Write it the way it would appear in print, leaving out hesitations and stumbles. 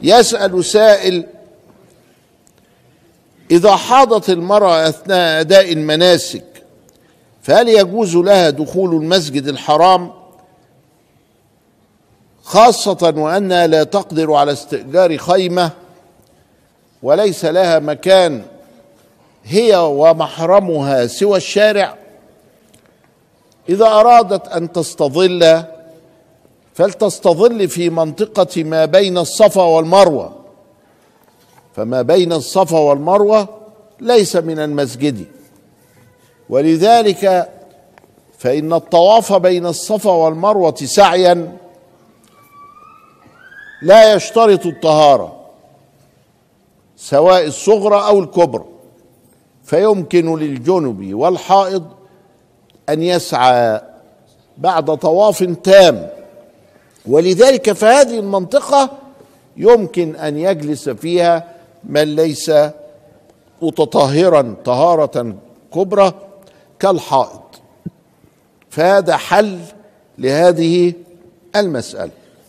يسأل سائل: إذا حاضت المرأة أثناء أداء المناسك فهل يجوز لها دخول المسجد الحرام، خاصة وأنها لا تقدر على استئجار خيمة وليس لها مكان هي ومحرمها سوى الشارع؟ إذا أرادت أن تستظل فلتستظل في منطقة ما بين الصفا والمروة، فما بين الصفا والمروة ليس من المسجد، ولذلك فإن الطواف بين الصفا والمروة سعيا لا يشترط الطهارة سواء الصغرى أو الكبرى، فيمكن للجنب والحائض أن يسعى بعد طواف تام، ولذلك فهذه المنطقة يمكن أن يجلس فيها من ليس متطهرا طهارة كبرى كالحائض. فهذا حل لهذه المسألة.